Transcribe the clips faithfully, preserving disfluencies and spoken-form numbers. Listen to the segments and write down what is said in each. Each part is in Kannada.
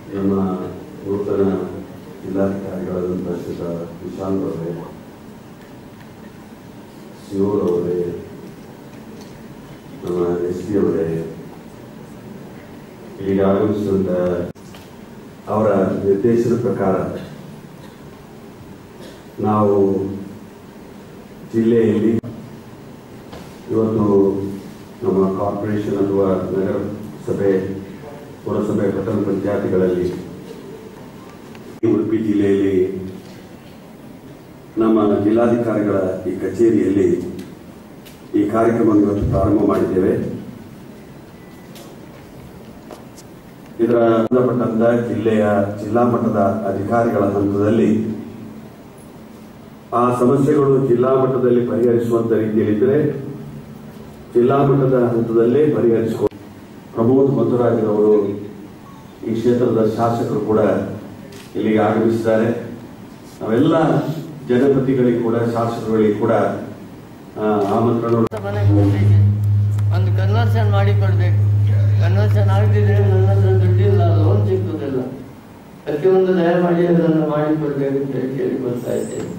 ನಮ್ಮ ನೂತನ ಜಿಲ್ಲಾಧಿಕಾರಿಗಳಾದಂಥ ಶ್ರೀ ವಿಶಾಲ್ ಅವರೇ, ಶಿವರವರೇ, ನಮ್ಮ ಎಸ್ ಪಿ ಅವರೇ, ಈಗ ಆಗಮಿಸಿದಂಥ ಅವರ ನಿರ್ದೇಶನದ ಪ್ರಕಾರ ನಾವು ಜಿಲ್ಲೆಯಲ್ಲಿ ಇವತ್ತು ನಮ್ಮ ಕಾರ್ಪೊರೇಷನ್ ಅಥವಾ ನಗರಸಭೆ, ಪುರಸಭೆ, ಪಟ್ಟಣ ಪಂಚಾಯತಿಗಳಲ್ಲಿ ಉಡುಪಿ ಜಿಲ್ಲೆಯಲ್ಲಿ ನಮ್ಮ ಜಿಲ್ಲಾಧಿಕಾರಿಗಳ ಈ ಕಚೇರಿಯಲ್ಲಿ ಈ ಕಾರ್ಯಕ್ರಮವನ್ನು ಇವತ್ತು ಪ್ರಾರಂಭ ಮಾಡಿದ್ದೇವೆ. ಇದರ ಸಂಬಂಧಪಟ್ಟಂತ ಜಿಲ್ಲೆಯ ಜಿಲ್ಲಾ ಮಟ್ಟದ ಅಧಿಕಾರಿಗಳ ಹಂತದಲ್ಲಿ ಆ ಸಮಸ್ಯೆಗಳು ಜಿಲ್ಲಾ ಮಟ್ಟದಲ್ಲಿ ಪರಿಹರಿಸುವಂತ ರೀತಿಯಲ್ಲಿದ್ದರೆ ಜಿಲ್ಲಾ ಮಟ್ಟದ ಹಂತದಲ್ಲೇ ಪರಿಹರಿಸಿಕೊಂಡು ಪ್ರಮೋದ್ ಮಧುರಾಜರವರು ಈ ಕ್ಷೇತ್ರದ ಶಾಸಕರು ಕೂಡ ಇಲ್ಲಿಗೆ ಆಗಮಿಸಿದ್ದಾರೆ. ನಾವೆಲ್ಲ ಜನಪ್ರತಿನಿಧಿಗಳಿಗೆ ಕೂಡ ಶಾಸಕರುಗಳಿಗೆ ಕೂಡ ಆಮಂತ್ರಣ ಒಂದು ಕನ್ವರ್ಷನ್ ಮಾಡಿ ಕೊಡ್ಬೇಕು. ಕನ್ವರ್ಷನ್ ಆಗದಿದ್ರೆ ನನ್ನ ಹತ್ರ ದುಡ್ಡಿಲ್ಲ, ಲೋನ್ ಸಿಗ್ತದಿಲ್ಲ. ಪ್ರತಿಯೊಂದು ದಯಮಾಡಿ ಅದನ್ನು ಮಾಡಿಕೊಡ್ಬೇಕು ಅಂತ ಹೇಳಿ ಕೇಳಿ ಬರ್ತಾ ಇದ್ದೇನೆ.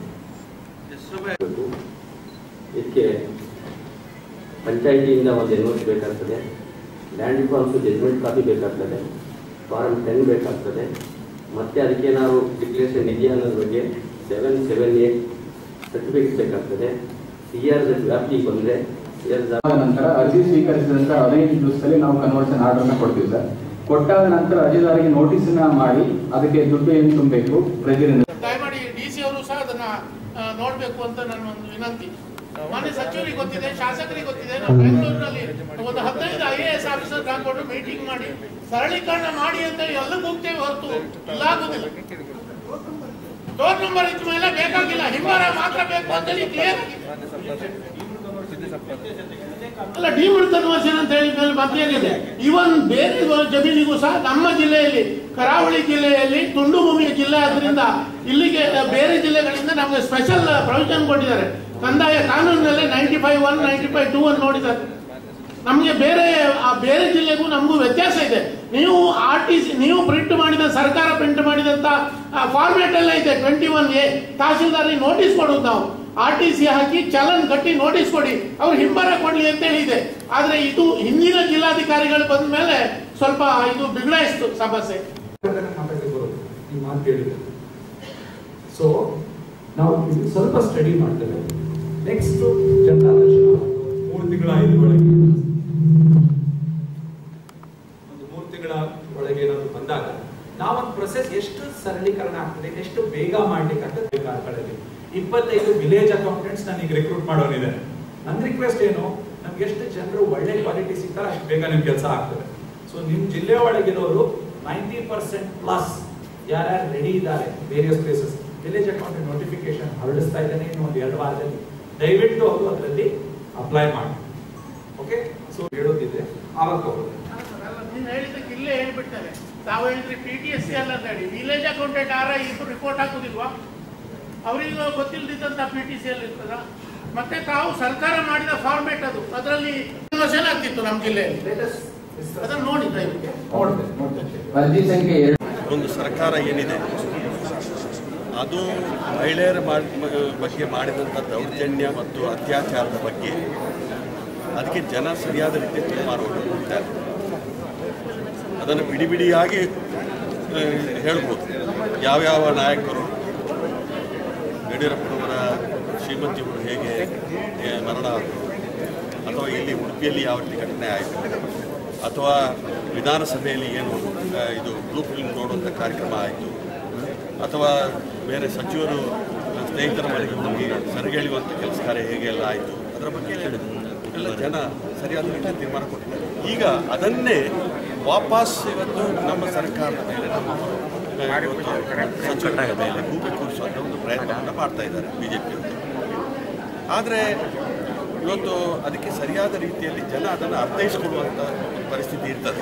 ಇದಕ್ಕೆ ಪಂಚಾಯಿತಿಯಿಂದ ಒಂದು ಎನ್ಒಸಿ ಬೇಕಾಗ್ತದೆ, ಲ್ಯಾಂಡ್ ರಿಫಾರ್ಮ್ಸ್ ಜಜ್ಮೆಂಟ್ ಕಾಪಿ ಬೇಕಾಗ್ತದೆ, ಫಾರಮ್ ಟೆನ್ ಬೇಕಾಗ್ತದೆ, ಮತ್ತೆ ಅದಕ್ಕೆ ನಾವು ಡಿಕ್ಲೇರೇಷನ್ ನಿಧಿ ಅನ್ನೋದ್ರ ಬಗ್ಗೆ ಸೆವೆನ್ ಸೆವೆನ್ ಏಟ್ ಸರ್ಟಿಫಿಕೇಟ್ ಬೇಕಾಗ್ತದೆ. ಸಿ ಆರ್ ಜೆಡ್ ವ್ಯಾಪ್ತಿಗೆ ಬಂದರೆ ನಂತರ ಅರ್ಜಿ ಸ್ವೀಕರಿಸಿದಂತ ಹದಿನೈದು ದಿವಸದಲ್ಲಿ ನಾವು ಕನ್ವರ್ಷನ್ ಆರ್ಡರ್ನ ಕೊಡ್ತೀವಿ ಸರ್. ಕೊಟ್ಟಾದ ನಂತರ ಅರ್ಜಿದಾರರಿಗೆ ನೋಟಿಸ್ ಮಾಡಿ ಅದಕ್ಕೆ ದುಡ್ಡು ಏನು ತುಂಬಬೇಕು ಪ್ರತಿದಿನ ದಯಮಾಡಿ ಡಿ ಸಿ ಅವರು ಸಹ ಅದನ್ನ ನೋಡ್ಬೇಕು ಅಂತ ನನ್ನ ಒಂದು ವಿನಂತಿ. ಮಾನ್ಯ ಸಚಿವರಿಗೆ ಗೊತ್ತಿದೆ, ಶಾಸಕರಿಗೆ ಗೊತ್ತಿದೆ. ನಾವು ಬೆಂಗಳೂರಿನಲ್ಲಿ ಒಂದು ಹದಿನೈದು ಐ ಎ ಎಸ್ ಆಫೀಸರ್ ಹಾಕೊಂಡು ಮೀಟಿಂಗ್ ಮಾಡಿ ಸರಳೀಕರಣ ಮಾಡಿ ಅಂತ ಎಲ್ಲೂ ಹೋಗ್ತೇವೆ ಹೊರತು ಇಲ್ಲ ಆಗುದಿಲ್ಲ. ಡೋರ್ ನಂಬರ್ ಇದ್ದ ಮೇಲೆ ಬೇಕಾಗಿಲ್ಲ, ಹಿಂಬಾರ ಮಾತ್ರ ಬೇಕು ಅಂತೇಳಿ ಕ್ಲಿಯರ್ ಅಲ್ಲ. ಡಿಮ್ಡ್ ಕನ್ವರ್ಷನ್ ಅಂತ ಹೇಳಿ ಮೇಲೆ ಮತ್ತೇನಿದೆ, ಇವನ್ ಬೇರೆ ಜಮೀನಿಗೂ ಸಹ ನಮ್ಮ ಜಿಲ್ಲೆಯಲ್ಲಿ ಕರಾವಳಿ ಜಿಲ್ಲೆಯಲ್ಲಿ ತುಂಡು ಭೂಮಿಯ ಜಿಲ್ಲೆ ಆದ್ರಿಂದ ಇಲ್ಲಿಗೆ ಬೇರೆ ಜಿಲ್ಲೆಗಳಿಂದ ನಮಗೆ ಸ್ಪೆಷಲ್ ಪ್ರೊವಿಷನ್ ಕೊಟ್ಟಿದ್ದಾರೆ. ಕಂದಾಯ ಕಾನೂನಿನಲ್ಲೇ ninety five one ninety five two ಅನ್ನು ನೋಡಿದ್ದಾರೆ. ನಮಗೆ ಬೇರೆ ಬೇರೆ ಜಿಲ್ಲೆಗೂ ನಮಗೂ ವ್ಯತ್ಯಾಸ ಇದೆ. ನೀವು ಆರ್ ಟಿ ಸಿ ನೀವು ಪ್ರಿಂಟ್ ಮಾಡಿದ ಸರ್ಕಾರ ಪ್ರಿಂಟ್ ಮಾಡಿದಂತ ಫಾರ್ಮ್ಯಾಟ್ ಎಲ್ಲ ಇದೆ. ಟ್ವೆಂಟಿ ಒನ್ ಎ ತಹಸೀಲ್ದಾರಿಗೆ ನೋಟಿಸ್ ಕೊಡುವುದು, ನಾವು ಆರ್ ಟಿ ಸಿ ಹಾಕಿ ಚಲನ್ ಕಟ್ಟಿ ನೋಟಿಸ್ ಕೊಡಿ, ಅವ್ರು ಹಿಂಬಾರ ಕೊಡ್ಲಿ ಅಂತ ಹೇಳಿದೆ. ಆದ್ರೆ ಇದು ಹಿಂದಿನ ಜಿಲ್ಲಾಧಿಕಾರಿಗಳು ಬಂದ ಮೇಲೆ ಸ್ವಲ್ಪ ಇದು ಬಿಗಡಾಯಿಸ್ತು ಸಮಸ್ಯೆ. ಸೊ ನಾವು ಸ್ವಲ್ಪ ಸ್ಟಡಿ ಮಾಡ್ತೇವೆ. ನೆಕ್ಸ್ಟ್ ಜನತಾ ಮೂರು ತಿಂಗಳ ಐದು ಒಳಗೆ ಒಂದು ಮೂರು ತಿಂಗಳ ಒಳಗೆ ಏನಾದ್ರು ಬಂದಾಗ ನಾವೊಂದು ಪ್ರೊಸೆಸ್ ಎಷ್ಟು ಸರಳೀಕರಣ ಆಗ್ತದೆ, ಎಷ್ಟು ಬೇಗ ಮಾಡ್ಲಿಕ್ಕೆ ಆಗ್ತದೆ. ಕಾರ್ಕಳದಲ್ಲಿ ಇಪ್ಪತ್ತೈದು ವಿಲೇಜ್ ಅಕೌಂಟೆಂಟ್ಸ್ ನನಗೆ ರಿಕ್ರೂಟ್ ಮಾಡೋನಿದೆ. ನನ್ನ ರಿಕ್ವೆಸ್ಟ್ ಏನು, ನಮ್ಗೆ ಎಷ್ಟು ಜನರು ಒಳ್ಳೆ ಕ್ವಾಲಿಟಿ ಸಿಗ್ತಾರೆ ಅಷ್ಟು ಬೇಗ ನಿಮ್ ಕೆಲಸ ಆಗ್ತದೆ. ಸೊ ನಿಮ್ ಜಿಲ್ಲೆ ಒಳಗಿರೋರು ನೈಂಟಿ ಪರ್ಸೆಂಟ್ ಪ್ಲಸ್ ಯಾರ್ಯಾರು ರೆಡಿ ಇದ್ದಾರೆ various places village accountant notification ಹೊರಡಿಸ್ತಾ ಇದ್ದೇನೆ ಇನ್ನು ಒಂದು ಎರಡು ವಾರದಲ್ಲಿ. ದಯವಿಟ್ಟು ಅವರು ಅದರಲ್ಲಿ ಅಪ್ಲೈ ಮಾಡಿ. ಓಕೆ, ಸೊ ಹೇಳೋದಿದೆ ಆವಾಗ ತಗೊಳ್ಳಿ. ನೀನು ಹೇಳಿದ್ದಕ್ಕೆ ಇಲ್ಲೇ ಹೇಳ್ಬಿಡ್ತಾರೆ. ತಾವು ಹೇಳಿದ್ರಿ ಪಿ ಟಿ ಎಸ್ ಸಿ ಅಲ್ಲ ಅಂತ ಹೇಳಿ, ವಿಲೇಜ್ ಅಕೌಂಟೆಂಟ್ ಆರ ಇದು ರಿಪೋರ್ಟ್ ಹಾಕುದಿಲ್ವಾ? ಅವರಿಗೆ ಗೊತ್ತಿಲ್ಲದಿದ್ದಂತ ಪಿ ಟಿ ಸಿ ಅಲ್ಲಿ ಇರ್ತದ. ಮತ್ತೆ ತಾವು ಸರ್ಕಾರ ಮಾಡಿದ ಫಾರ್ಮೇಟ್ ಅದು, ಅದರಲ್ಲಿ ಕನ್ವರ್ಷನ್ ಆಗ್ತಿತ್ತು ನಮ್ಮ ಜಿಲ್ಲೆಯಲ್ಲಿ. ಅದನ್ನು ನೋಡಿ ಒಂದು ಸರ್ಕಾರ ಏನಿದೆ ಅದು ಮಹಿಳೆಯರ ಬಗ್ಗೆ ಮಾಡಿದಂಥ ದೌರ್ಜನ್ಯ ಮತ್ತು ಅತ್ಯಾಚಾರದ ಬಗ್ಗೆ ಅದಕ್ಕೆ ಜನ ಸರಿಯಾದ ರೀತಿಯ ತೀರ್ಮಾನವನ್ನು ಕೊಡ್ತಾರೆ. ಅದನ್ನು ಬಿಡಿ ಬಿಡಿಯಾಗಿ ಹೇಳ್ಬೋದು. ಯಾವ್ಯಾವ ನಾಯಕರು, ಯಡಿಯೂರಪ್ಪನವರ ಶ್ರೀಮತಿಯವರು ಹೇಗೆ ಮರಣ ಆದರು, ಅಥವಾ ಇಲ್ಲಿ ಉಡುಪಿಯಲ್ಲಿ ಯಾವ ರೀತಿ ಘಟನೆ ಆಯಿತು, ಅಥವಾ ವಿಧಾನಸಭೆಯಲ್ಲಿ ಏನು ಇದು ಬ್ಲೂ ಫಿಲ್ಮ್ ನೋಡುವಂಥ ಕಾರ್ಯಕ್ರಮ ಆಯಿತು, ಅಥವಾ ಬೇರೆ ಸಚಿವರು ಸ್ನೇಹಿತರ ಮನೆಗೆ ಹೋಗಿ ಸರಿಗೆಳೆಯುವಂಥ ಕೆಲಸ ಕಾರ್ಯ ಹೇಗೆಲ್ಲ ಆಯಿತು, ಅದರ ಬಗ್ಗೆ ಎಲ್ಲ ಜನ ಸರಿಯಾದ ರೀತಿಯ ತೀರ್ಮಾನ ಕೊಟ್ಟಿದ್ದಾರೆ. ಈಗ ಅದನ್ನೇ ವಾಪಸ್ ಇವತ್ತು ನಮ್ಮ ಸರ್ಕಾರದ ಮೇಲೆ, ನಮ್ಮ ಸಚಿವರ ಮೇಲೆ ಗೂಬೆ ಕೂರಿಸುವಂಥ ಒಂದು ಪ್ರಯತ್ನವನ್ನು ಮಾಡ್ತಾ ಇದ್ದಾರೆ ಬಿ ಜೆ ಪಿ. ಆದರೆ ಇವತ್ತು ಅದಕ್ಕೆ ಸರಿಯಾದ ರೀತಿಯಲ್ಲಿ ಜನ ಅದನ್ನು ಅರ್ಥೈಸಿಕೊಳ್ಳುವಂಥ ಒಂದು ಪರಿಸ್ಥಿತಿ ಇರ್ತದೆ.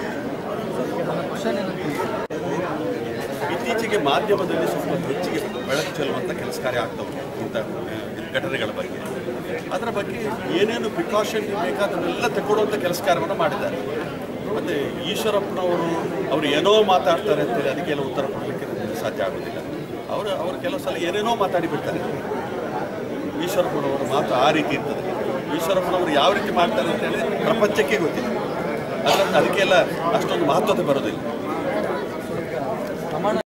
ಇತ್ತೀಚೆಗೆ ಮಾಧ್ಯಮದಲ್ಲಿ ಸ್ವಲ್ಪ ಹೆಚ್ಚಿಗೆ ಬೆಳಕು ಚೆಲ್ಲುವಂಥ ಕೆಲಸ ಕಾರ್ಯ ಆಗ್ತವೆ ಇಂಥ ಘಟನೆಗಳ ಬಗ್ಗೆ. ಅದರ ಬಗ್ಗೆ ಏನೇನು ಪ್ರಿಕಾಷನ್ ಬೇಕಾದನ್ನೆಲ್ಲ ತಗೊಳ್ಳುವಂಥ ಕೆಲಸ ಕಾರ್ಯವನ್ನು ಮಾಡಿದ್ದಾರೆ. ಮತ್ತು ಈಶ್ವರಪ್ಪನವರು ಅವರು ಏನೋ ಮಾತಾಡ್ತಾರೆ ಅಂತೇಳಿ ಅದಕ್ಕೆಲ್ಲ ಉತ್ತರ ಕೊಡಲಿಕ್ಕೆ ನನಗೆ ಸಾಧ್ಯ ಆಗೋದಿಲ್ಲ. ಅವರು ಅವರು ಕೆಲವು ಸಲ ಏನೇನೋ ಮಾತಾಡಿ ಬಿಡ್ತಾರೆ. ಈಶ್ವರಪ್ಪನವರ ಮಾತು ಆ ರೀತಿ ಇರ್ತದೆ. ಈಶ್ವರಪ್ಪನವರು ಯಾವ ರೀತಿ ಮಾಡ್ತಾರೆ ಅಂತೇಳಿ ಪ್ರಪಂಚಕ್ಕೆ ಗೊತ್ತಿಲ್ಲ. ಅದರ ಅದಕ್ಕೆಲ್ಲ ಅಷ್ಟೊಂದು ಮಹತ್ವತೆ ಬರೋದಿಲ್ಲ.